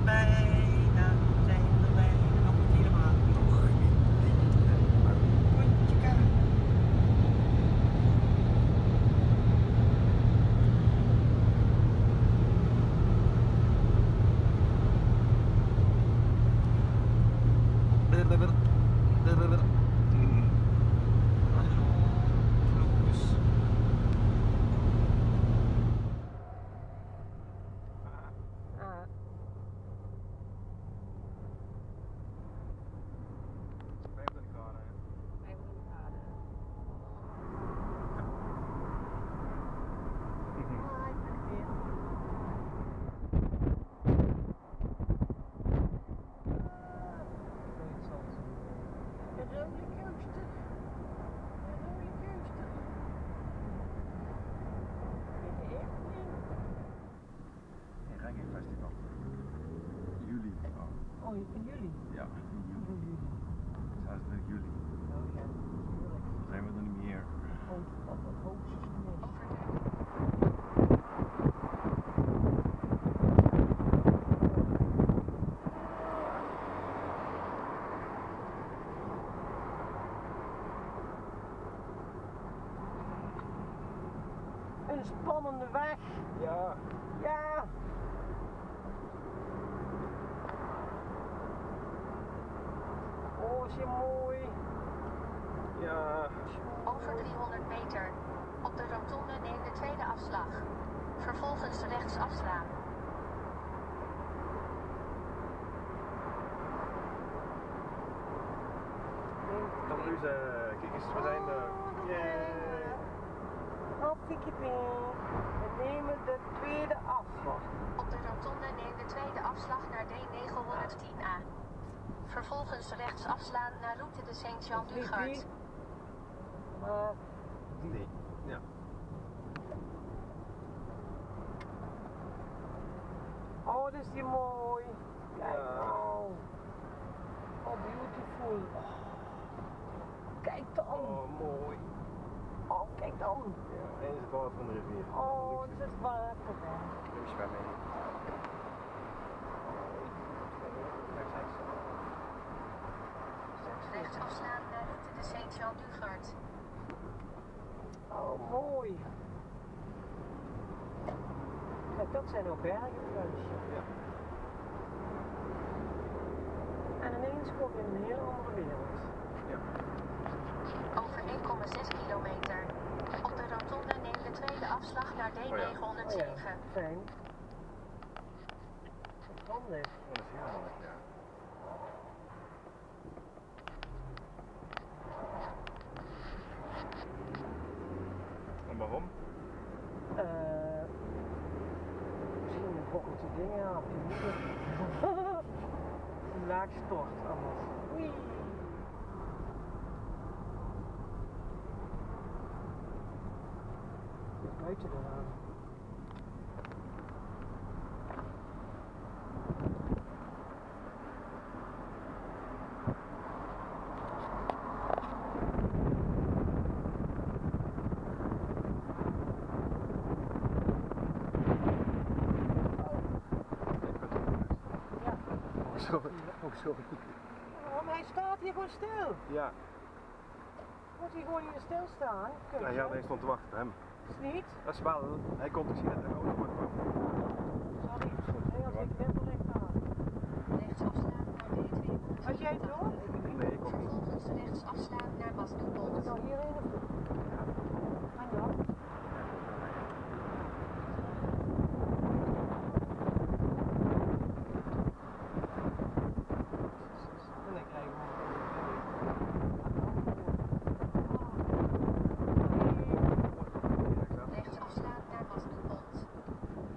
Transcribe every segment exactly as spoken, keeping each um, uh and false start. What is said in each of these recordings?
bijna, zijn we bijna, nog niet helemaal. Nog niet. Rondje kan. Juli. Oh, in juli? Ja, in juli. In juli. zesentwintig juli. Oh ja, natuurlijk. Dan zijn we er niet meer. Oh, op het hoogste semester. Een spannende weg. Ja. Ja. Oh, is je mooi. Ja. Over driehonderd meter. Op de rotonde neem de tweede afslag. Vervolgens rechts afslaan. Kom nu, kijk eens, we zijn er. Yeah. Hartstikke ping. We nemen de tweede afslag. Op de rotonde neem de tweede afslag naar D negenhonderdtien A. Vervolgens rechts afslaan naar route de Saint-Jean-du-Gard. Maar Nee. Ja. oh, dat is die mooi. Kijk Ja. nou. Oh, beautiful. Kijk dan. Oh, mooi. Oh, kijk dan. Ja, en is het water van de rivier. Oh, het is het water. Nu zwemmen in. Rechts afslaan naar route de Saint-Jean-du-Gard. Oh, mooi. Kijk, dat zijn ook bergenfluitjes. Ja. En ineens kom je in een heel andere wereld. Ja. Over één komma zes kilometer. Op de rotonde neem de tweede afslag naar D negenhonderdzeven. Oh ja, fijn. Wat handig. Oh, dat is heel handig, ja. En waarom? Uh, misschien volgende dingen op je moeder. Laag stort anders. Oei. Het buiten eraan. Sorry. Oh, sorry. Oh, maar hij staat hier gewoon stil. Ja. Moet hij gewoon hier stilstaan? Ja, ja, hij stond te wachten op hem. Is niet? Dat is wel, hij kon toch zien dat er een auto kwam. Sorry, nee, als ik net al licht aan. Rechts afslaan naar D tweehonderdzeven. Had jij het door? Nee, ik ook niet. Vervolgens rechts afslaan naar Moet ik Wasdupont. nou hierheen of Ja. en dan? En dan krijgen we Rechts afslaan naar Wasdupont.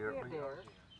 hier. Weer daar.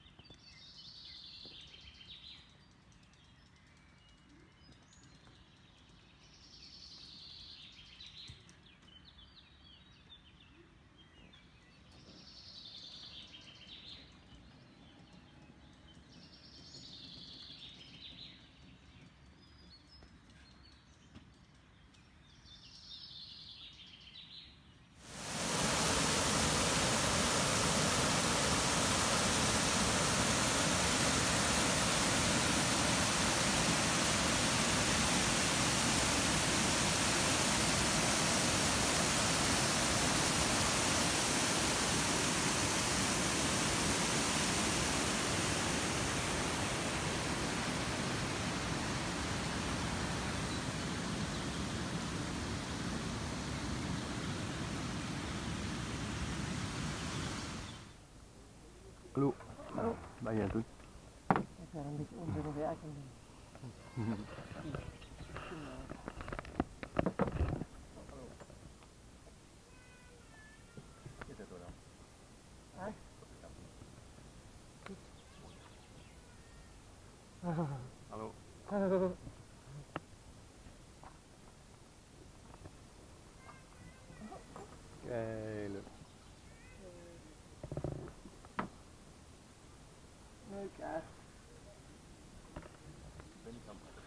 Hallo. Hallo. Wat ben je aan het doen? Ik ben een beetje onzinnig werk aan doen. Dit is het dan. Hè? Hallo. Hallo. Kei leuk. Leuk hè? Ik ben niet aan het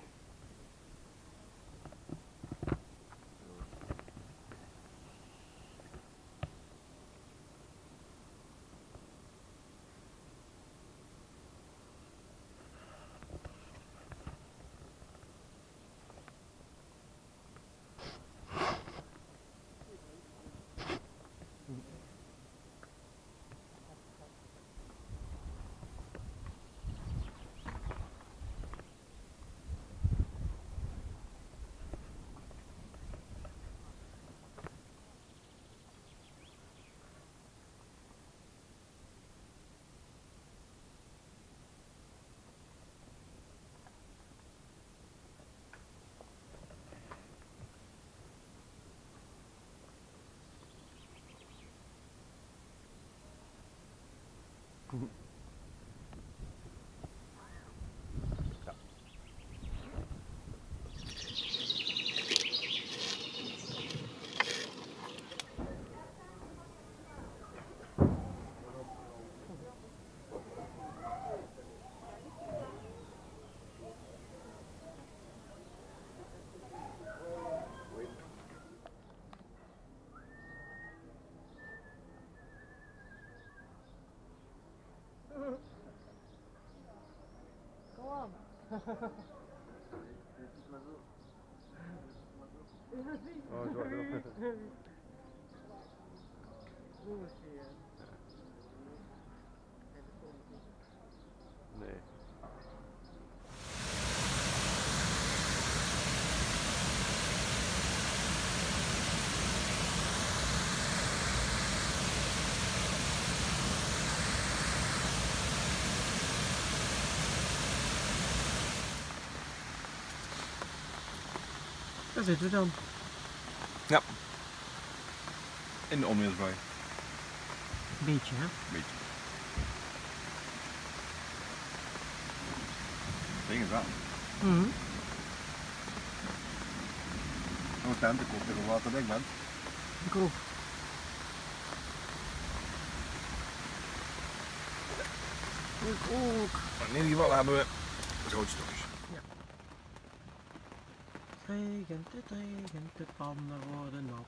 Kom aan. Is het niet? Oh, zo wel. Hoe is die? Nee. Daar zitten we dan. Ja. In de onweersbui. Beetje hè? Beetje. Ding is aan. Mhm. Een tent, ik hoop dat je waterdek bent. Ik ook. Ik ook. Maar in ieder geval hebben we zoutstokjes. Regent, het regent, de pannen worden nat.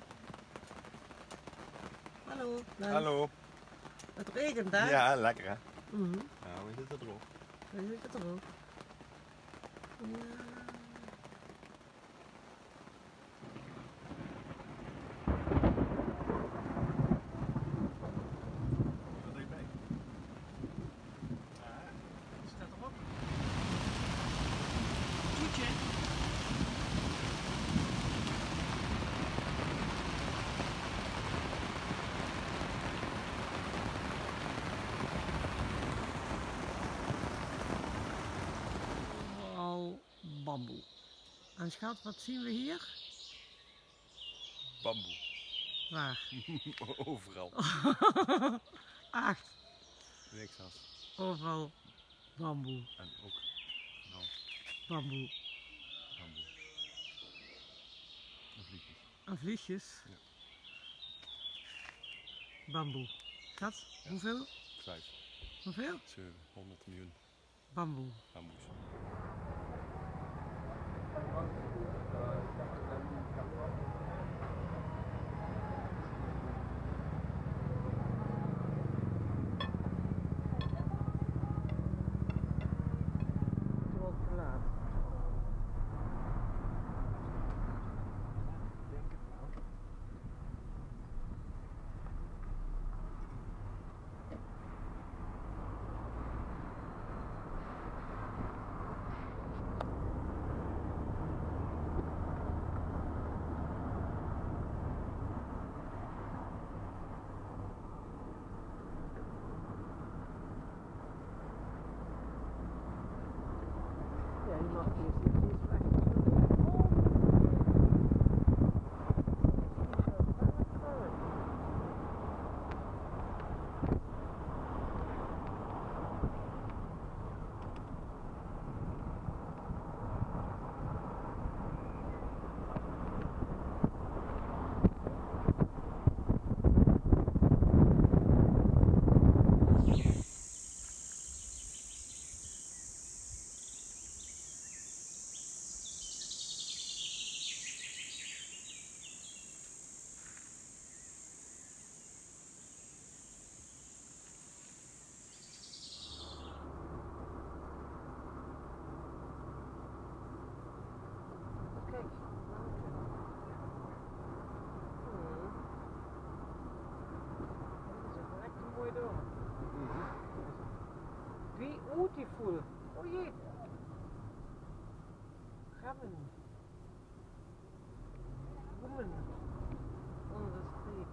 Hallo, leuk. Hallo. Het regent hè? Ja, lekker hè? Mhm. Nou, we zitten erop. We zitten er ook. Ja. Wat doe je mee? Staat erop. Toetje. Al bamboe. En schat, wat zien we hier? Bamboe. Waar? Overal. Ach, Niks als. Overal bamboe. En ook nou, Bamboe. bamboe. En vliegjes. En vliegjes. Ja. Bamboe. Schat, Ja. hoeveel? Vijf, Hoeveel? zeven, honderd miljoen Bamboe. bamboes. Toen was het te laat. Denk het wel. Ja, je mag eerst niet eens weg. Kijk. Hmm. Dat is echt een mooi dorp. Beautiful. Oh jee. Gabben. Bloemen. On the street.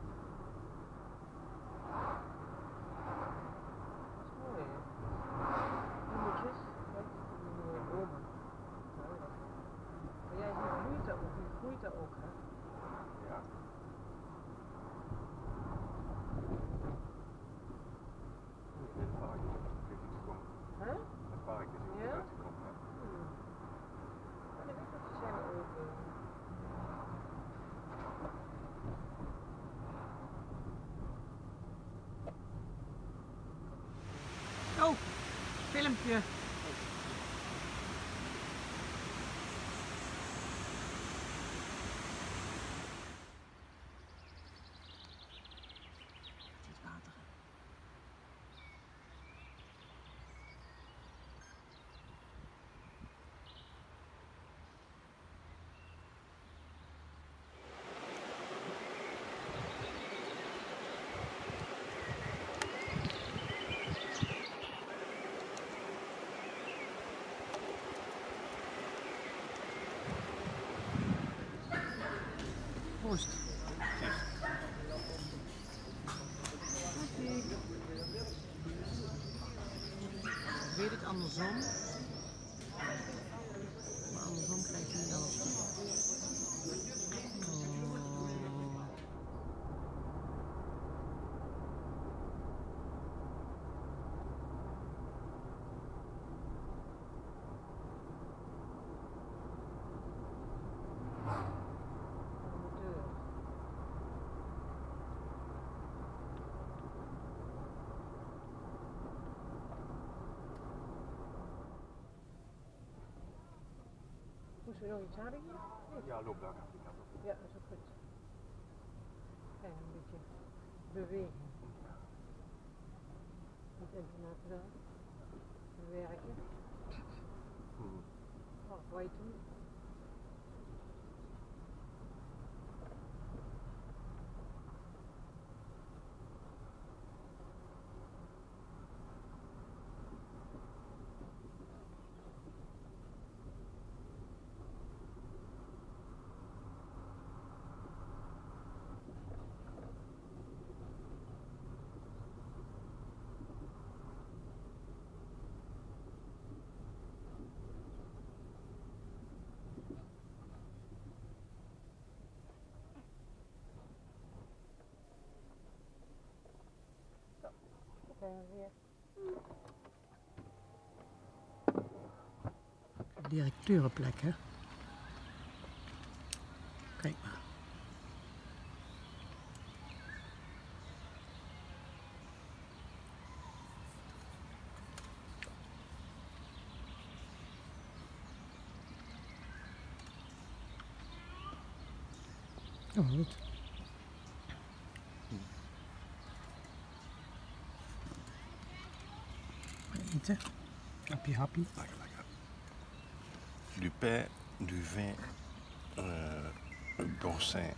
Dat is mooi, hè? Bloemetjes. Kijk, die mooie bomen. Nou, dat. Maar jij hier groeit dat ook, hier groeit dat ook, hè? Ja. In het park is het natuurlijk iets gekomen. Hè? Het park is hier Ja? uitgekomen. Hè? Hmm. Maar de winkeltjes zijn er ook. eh. Oh, filmpje. Het is water. Proost. Ik weet het andersom. Maar andersom krijg je niet alles toe. Oh. De deur. Moesten we nog iets halen hier? Nee. Ja, loop daar even die kant op. Ja, dat is ook goed. Kijk, een beetje bewegen. Niet internationaal. Werken. Mhm. Arbeiten. Zo, daar zijn we weer. directeurenplek, hè? Kijk maar. Oh, goed. Eten. Hapje, hapje. Lekker, lekker. Du pain, du vin, euh, d'oursin.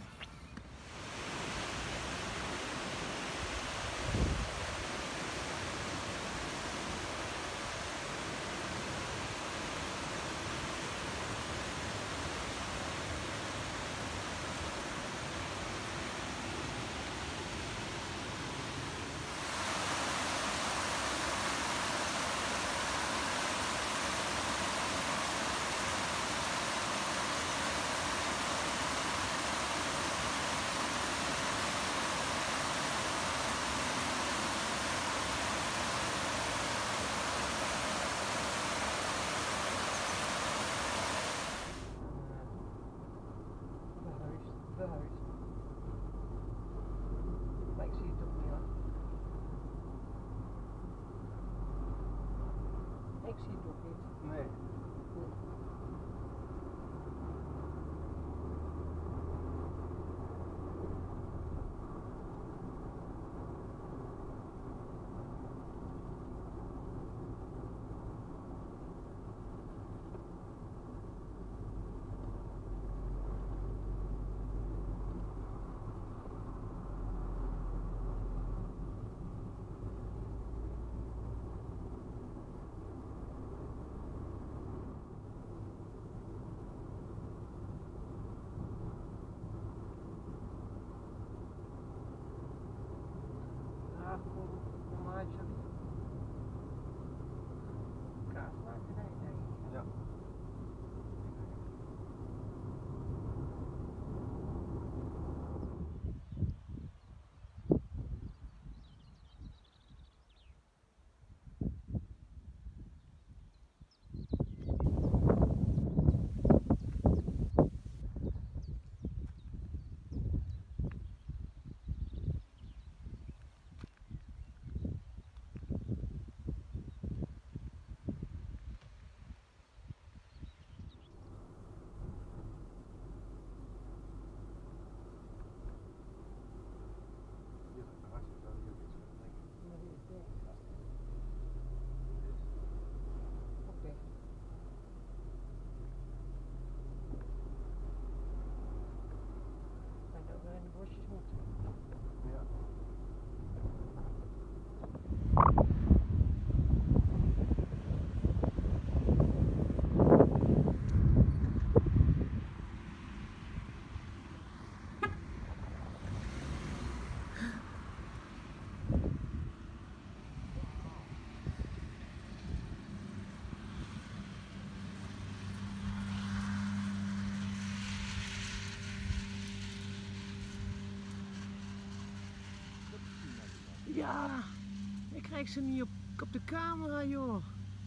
Verhuisd. Maar ik zie het toch niet hoor. Ik zie het toch niet. Nee. Ja, voor een maatje. Kaas maken, nee, nee. Ja. Hier is een terrasje, zou hier iets kunnen drinken. Maar die is dicht. Ook dicht. Ik denk dat we in de bosjes moeten. Ja. Ja, ik krijg ze niet op, op de camera, joh.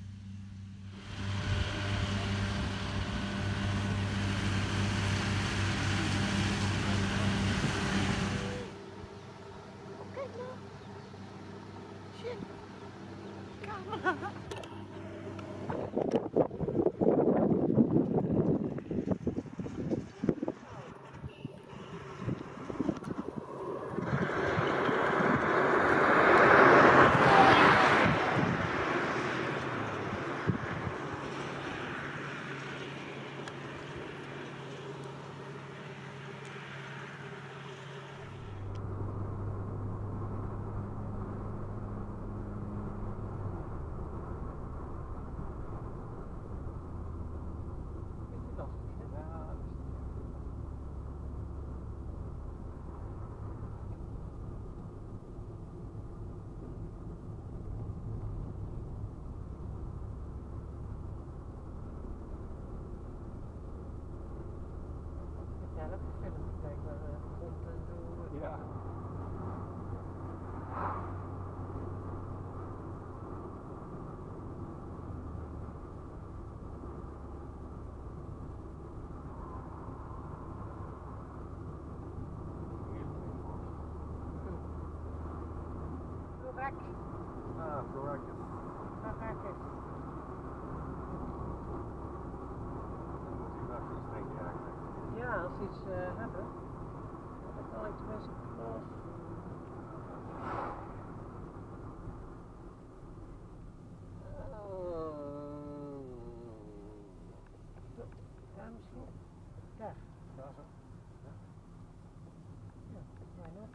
Kijk nou. Shit. Camera. Beetje lastig, hè? Ja, dat is niet Ja, dat is film. Kijk, waar de grond en zo. Ja. Caracas. Caracas. Dan moet hij wel iets drinken eigenlijk. Ja, als ze iets uh, hebben, dan kan ik tenminste klas. Ja, misschien. Daar. Daar zo. Ja, why not?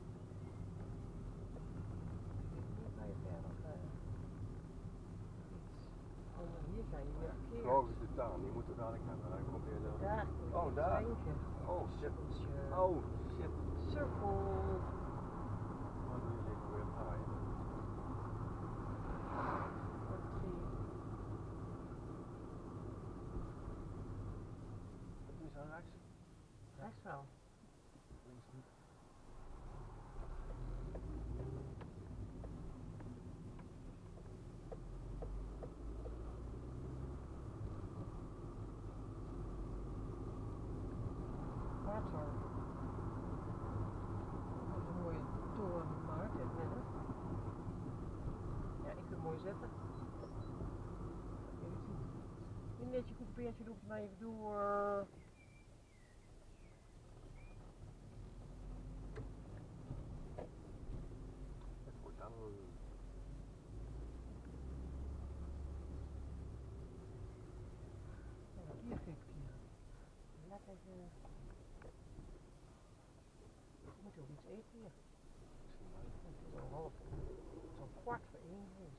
Hier ga je verder uh, iets. Oh, maar hier ga je weer verkeerd. Droog is de tuin, die moeten we dadelijk hebben. Dan komt hij er. Daar. Oh, daar. Drinken. Oh shit. Cirkeltje. Oh shit. Cirkel. Wat doen jullie weer paaien? Wat is aan rechts? Rechts wel. Links niet. Water. Dat is een mooie torenmarkt in het midden. Ja, ik vind het mooi zetten. Niet net je coupeertje doet, maar ik doe. Uh... Het wordt dan wel. Ja, hier geef ik hier. Lekker. Uh... Moet je ook iets eten hier? Het is al half. Het is al kwart voor één geweest.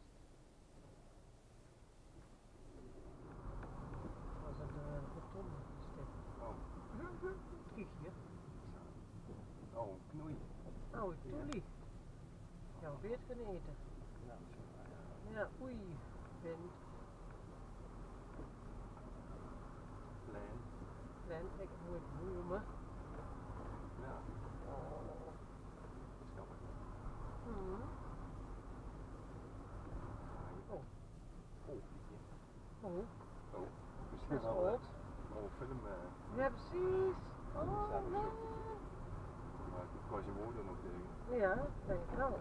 Dat was het uh, rotonde stuk. Oh. Kijk hier. Oh, knoei. Oh, toelie. Ja, we beet kunnen eten. Ja, Ja, oei. Wind. Lijn. Len, ik moet het noemen. Ja, Oh. dat snap ik. Hmm. Oh. Oh, pietje. Oh. Oh, misschien Dat is wel. oud. Oh, film. Uh, Ja, precies. Oh, Samen nee. maar ik was je moeder nog tegen. Ja, denk ik wel.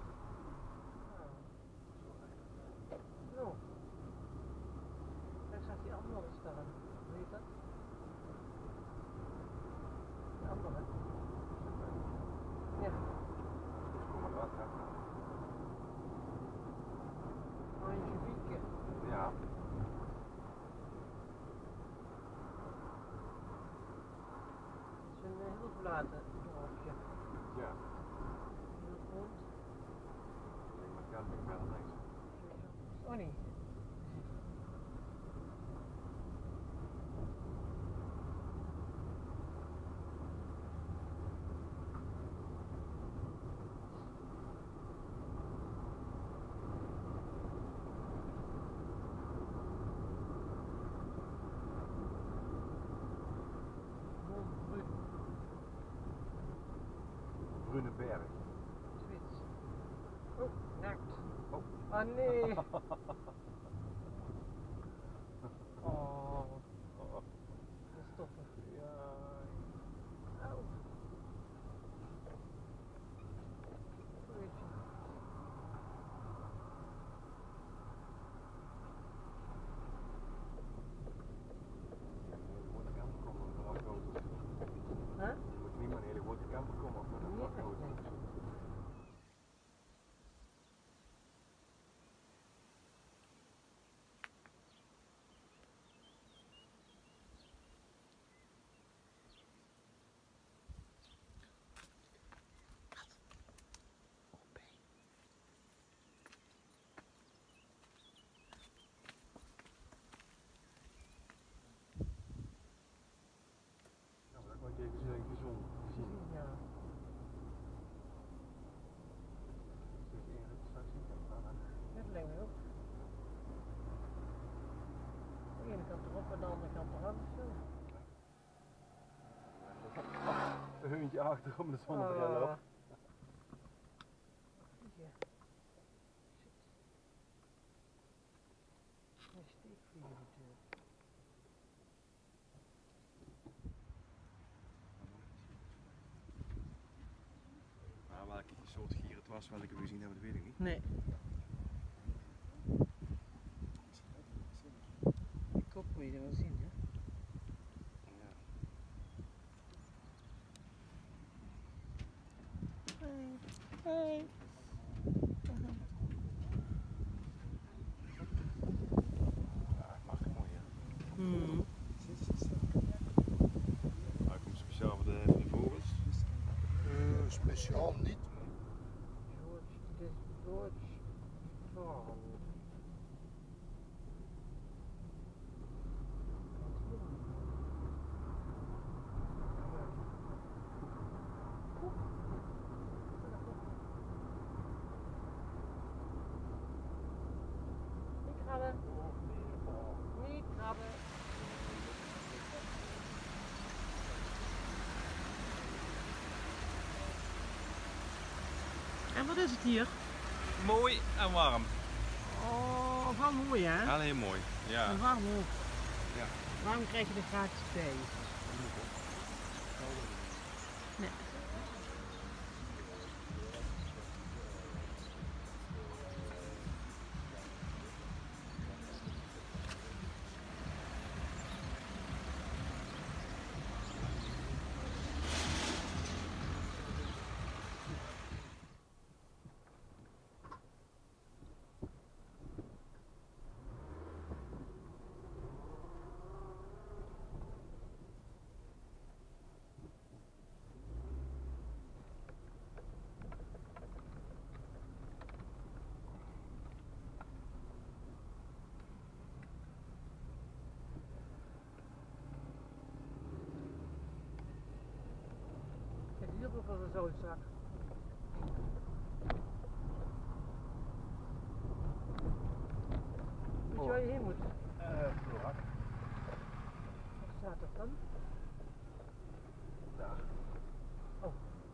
Oh. Daar zag die andere staan. Hoe heet dat? Die andere. Ja. Dus kom maar wat, hè? Angelique. Ja. Het is een uh, heel verlaten dorpje. Ja. Heel groot. Ik ben camping wel niks. Oh nee. Montbrun. Brunenberg. Zoiets. Oh, nakt. Oh. Oh nee. Oh, Oh. dat is stoppen. Ja. Au. Goeie. Je moet een camper komen met vrachtauto's. Huh? Je moet niet maar een hele grote camper komen met een Nee, echt vrachtauto. niet. Ja, maar dat wordt even zo gezond gezien. Ja. Dus één rit straks niet kan gaan. Dit lijkt me ook. De ene kant erop en de andere kant eraf of zo. Een heuntje achter om de zonnebril op. Ja. Shit. Een steekvlieg natuurlijk. Maar welke soort gier het was, welke we gezien hebben, dat weet ik niet. Nee. En wat is het hier? Mooi en warm. Oh, wel mooi hè? Heel, heel mooi. Ja. En warm ook. Ja. Waarom krijg je er gratis bij? Nee. Hier ook wel een zoolzak. Weet je waar je heen moet? Eh, Florak. Wat staat er dan? Daar. Oh.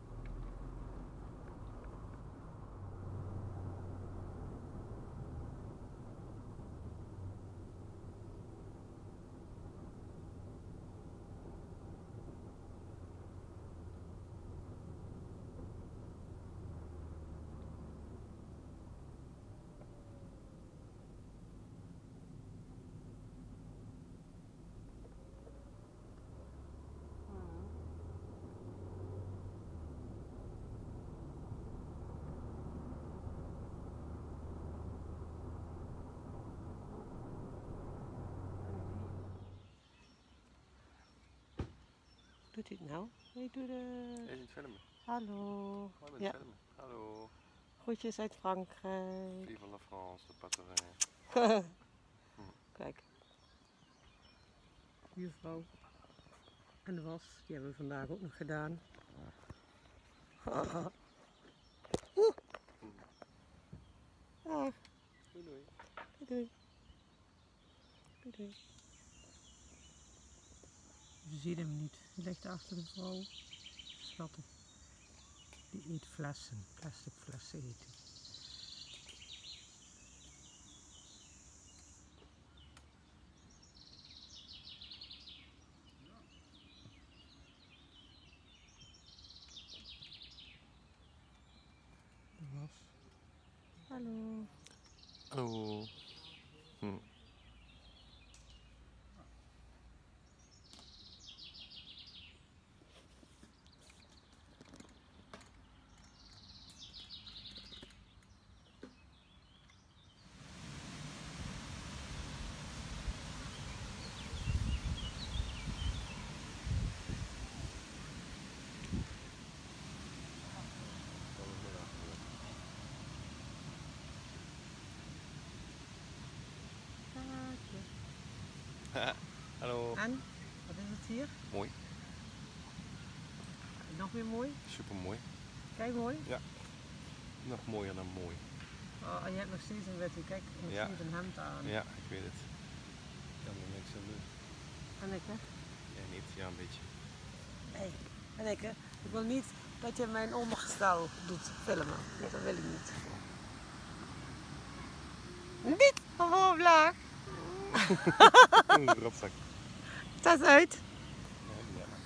Doet hij het nou? Ik doe de... Hij is in het filmen. Hallo. Hoi met Ja. het filmen. Hallo. Groetjes uit Frankrijk. Vive la France, de patrouille. Kijk. Buurvrouw. En de was, die hebben we vandaag ook nog gedaan. Oeh. Dag. Doei doei. Doei doei. Doei doei. Je ziet hem niet. Hij ligt achter de vrouw. Schattig. Die eet flessen. Plastic flessen eet hij. De was. Hallo. Hallo. Hm. Hallo. En? Wat is het hier? Mooi. Nog weer mooi? Super mooi. Kijk mooi. Nog mooier dan mooi. Oh, en je hebt nog steeds een witte, kijk, nog Ja. steeds een hemd aan. Ja, ik weet het. Ik kan er niks aan doen. En ik hè? Jij niet? Ja, een beetje. Nee. En ik hè? Ik wil niet dat je mijn ondergestel doet filmen. Nee, dat wil ik niet. Niet van voorvlaag. Een rotzak. Zet uit. Ja, ja.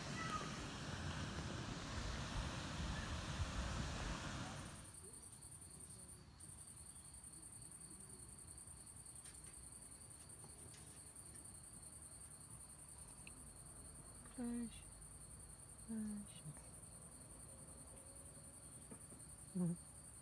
Kruis. Kruis. Hm.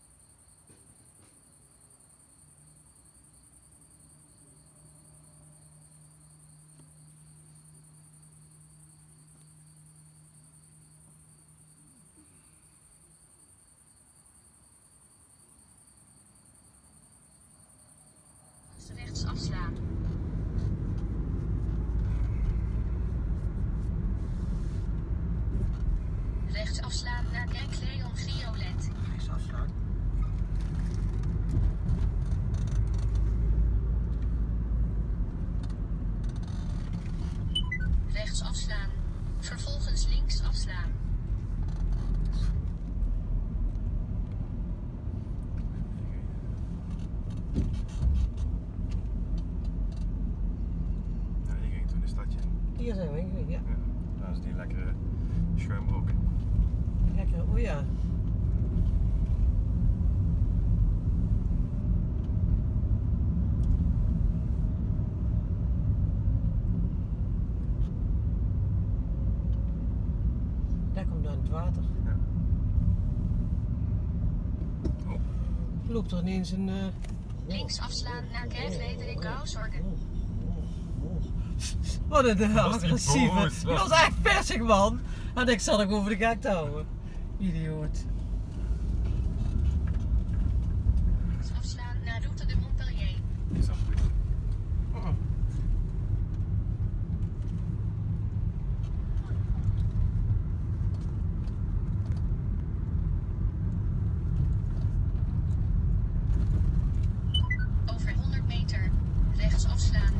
Rechts afslaan. Rechts afslaan naar Kerkleon Violet. Rechts afslaan. Rechts afslaan. Vervolgens links afslaan. Hier zijn we, ja. Ja, daar is die lekkere schuimbroek. Lekker, oh ja. Daar komt dan het water. Ja. Oh. Loopt er ineens een... Uh... Links afslaan naar Kerkleden in Kouwzorgen. Wat een uh, Was die agressieve. boos, Die was echt persig, man. En ik zat ook over de gek te houden. Idioot. Links afslaan naar Route de Montpellier. Die is al goed. Over honderd meter. Rechts afslaan.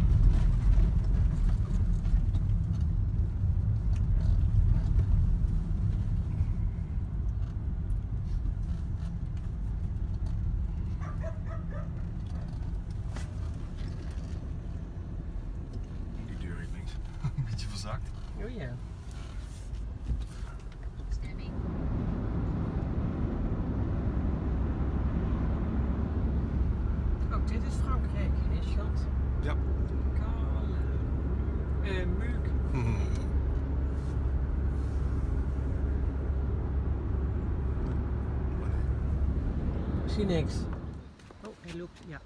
Die deur hier links. Een beetje verzakt. Oh ja. Stemming. Oh, dit is Frankrijk, hè, schat? Ja. Kale. Eh, Muuk. Ik zie niks. Oh, hij loopt, ja.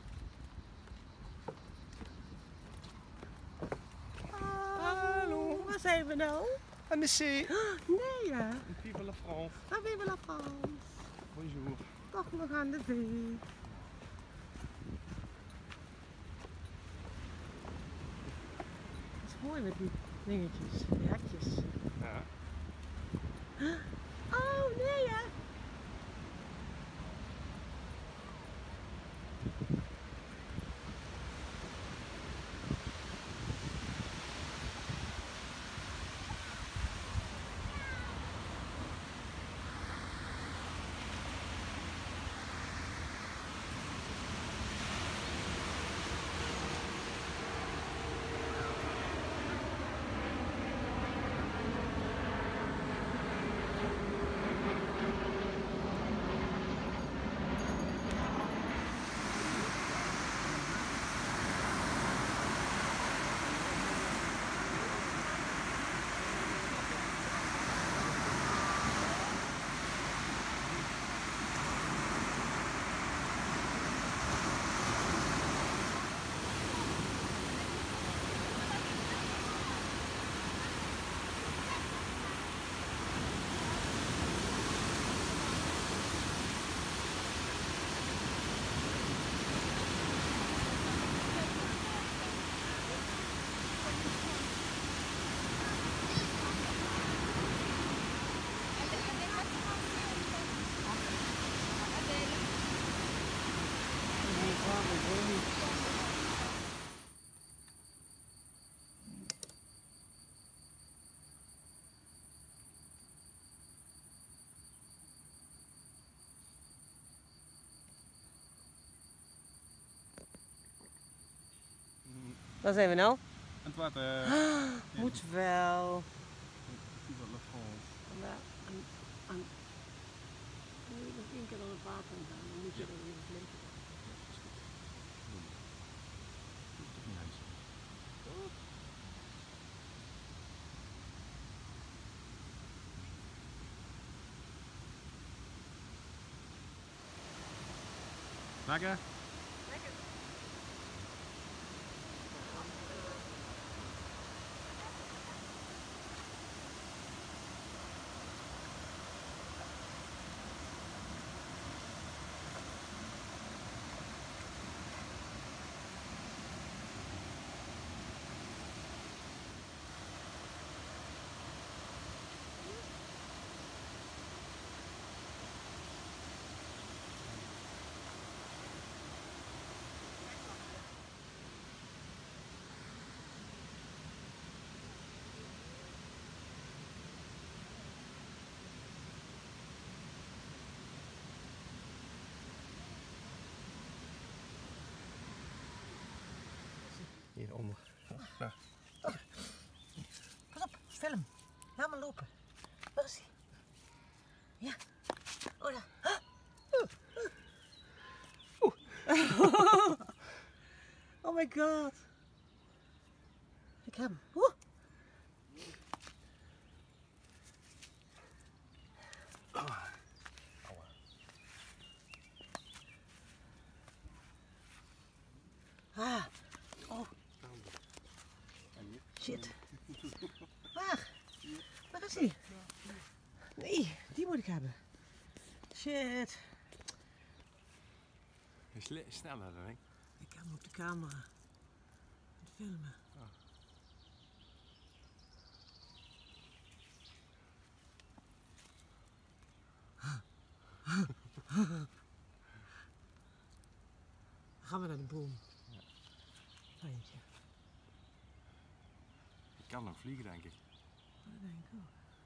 Hallo, waar zijn we nou? Aan de zee. Nee, ja. Vive la France. Ah, vive la France. Bonjour. Toch nog aan de zee. Dat is mooi met die dingetjes, die hekjes. Ja. Oh, nee, ja. Waar zijn we nou? Het water. Moet wel. Vive la France. Ja, aan, aan, moet je nog één keer door het water gaan, dan moet je er weer vliegen. Lekker? Hieronder. Ja. film. Ga maar lopen. Waar is hij? Ja. Oh, daar. Oeh. Oeh. Oh my god. Ik heb hem. Oeh. Ah. Oh. Shit. Waar? Waar is hij? Nee, die moet ik hebben. Shit. Is sneller dan ik. Ik heb hem op de camera. Het filmen. Oh. Gaan we naar de boom. Ja. Fijntje. Ik kan nog vliegen, denk ik. Dat denk ik ook.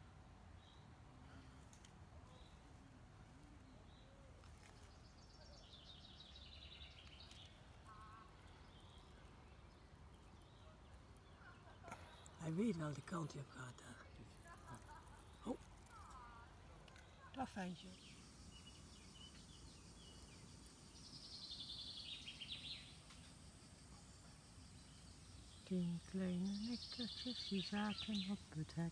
Hij weet wel de kant die op gaat daar. Oh. Dag Fijntje. Tien kleine nikkertjes die zaten op het hek.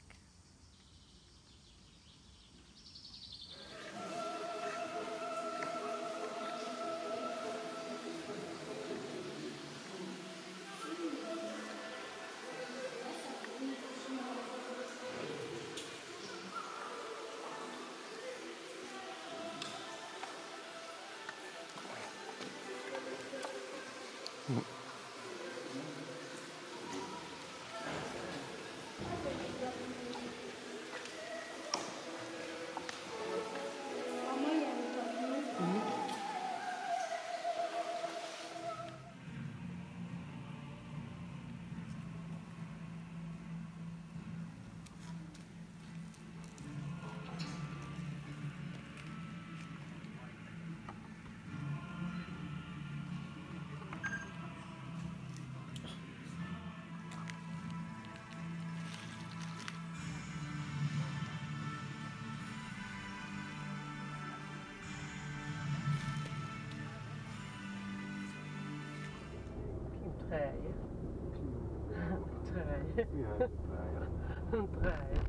Treien. Treien. Ja, draaien. Een trein.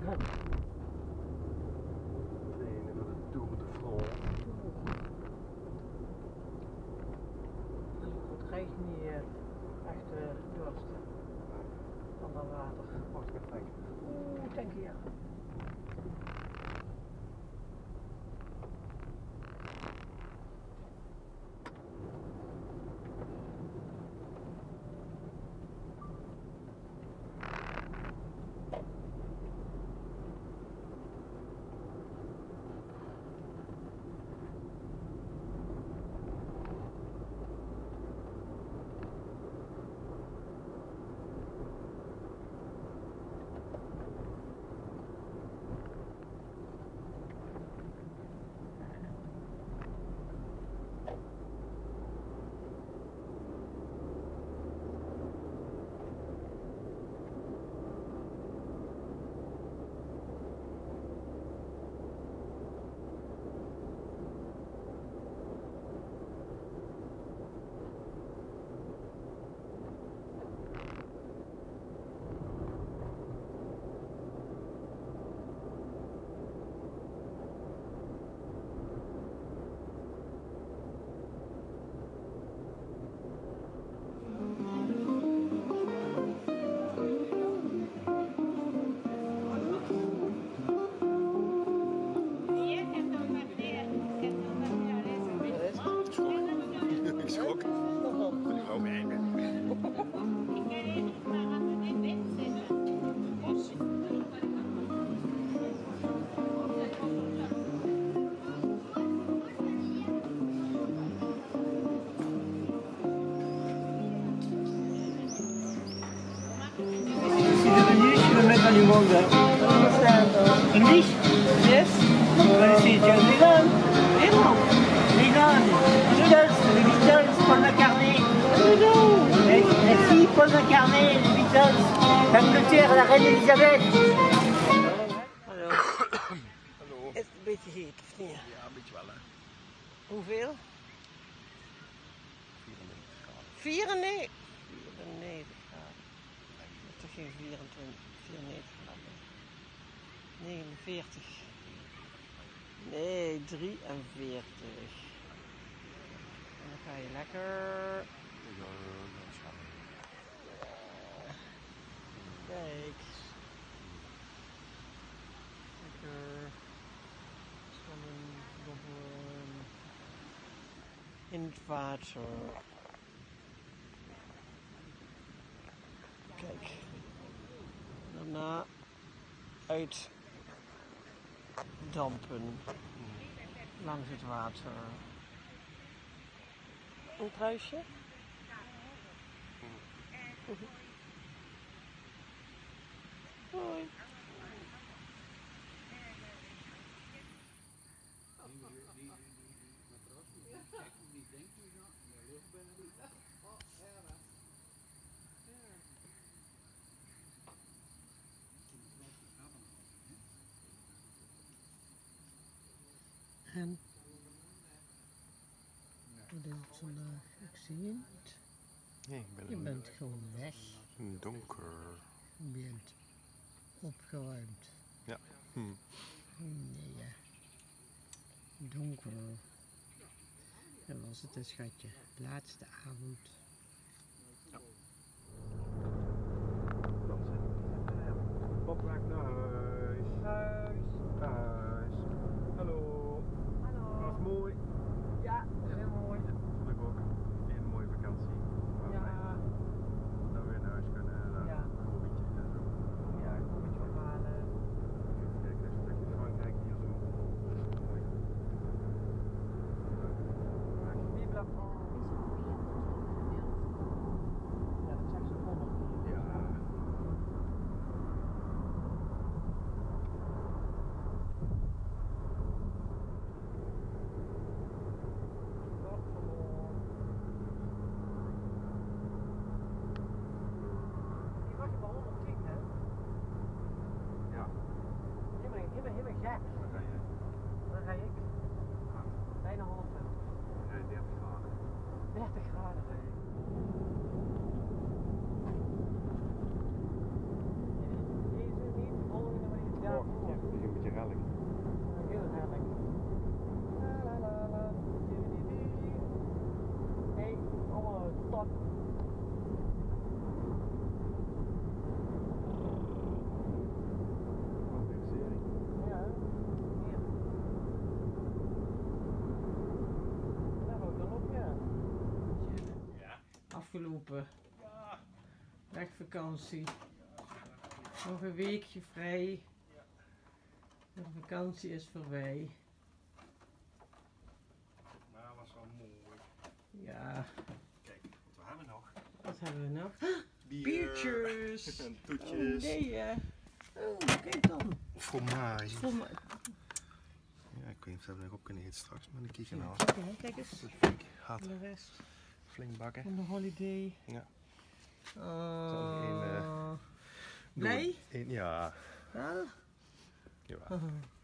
Trainen voor de Tour de France. Ik krijg niet uh, echt uh, dorsten van dat water. Mag ik even denken? Oeh, denk je ja. du monde. Een lies? Yes. Well, c'est John Lennon. Lennon. Lennon. Beatles, les Beatles, Paul McCartney. Hello. Et, et si, Paul McCartney, les Beatles. Angleterre, la reine Elisabeth. Hallo. Hallo. Is het een beetje heet of niet? Ja, een beetje wel hè. Hoeveel? vierennegentig graden. vierennegentig? vierennegentig graden. Dat is toch geen vierentwintig, vierennegentig graden. negenenveertig. Nee, drieënveertig. En dan ga je lekker. Ja, dat is wel. Kijk. Lekker. Zwemmen, dobbelen. In het water. Kijk. Daarna uitdampen. Langs het water. Een kruisje? Hoi. En wat is het vandaag? Ik zie je niet. Nee, ik ben Je bent gewoon weg. donker. Je bent opgeruimd. Ja. Hm. Nee, ja. Donker. En was het een schatje. Laatste avond. Pop maakt naar huis. Huis. Huis. Hallo. Hallo. Was mooi. Ja, heel mooi. Vond ik ook. Een mooie vakantie. Waar Ja, wij dan weer naar huis kunnen. Naar Ja. een hobbytje en zo. ja, ik moet je ophalen. Even kijken, een stukje Frankrijk hier zo. Mooi. Vive la France. Ja, dat zegt ze honderd keer. Ja. Die was je maar honderdtien, hè? Ja. Helemaal, helemaal, helemaal gek. Dan ga je. Dan ga ik. Bijna honderdtwintig. Dan ga je dertig graden. dertig graden, zeg ik. Deze niet, de volgende maar niet. Ja, Oh, ja, het is een beetje rellig. heel heerlijk. La la la la. Didididi. Hey, allemaal top. Wat een serie. Ja, hier. Daar ook dan op, ja. Afgelopen. Wegvakantie. Nog een weekje vrij. De vakantie is voorbij. Maar was wel mooi. Ja, Kijk, wat hebben we nog? wat hebben we nog? Bier. Biertjes. En Oh, toetjes. nee, hè. Oh, kijk dan. Fromage. Voor me. Ja, ik weet niet of we erop kunnen eten straks, maar dan kieken nou. Kijk, hè, kijk eens. Flink hard. En de rest Flink bakken. van de holiday. Ja. Oh. één, eh, Blij? Eén, ja. Wel? Ja. Haha.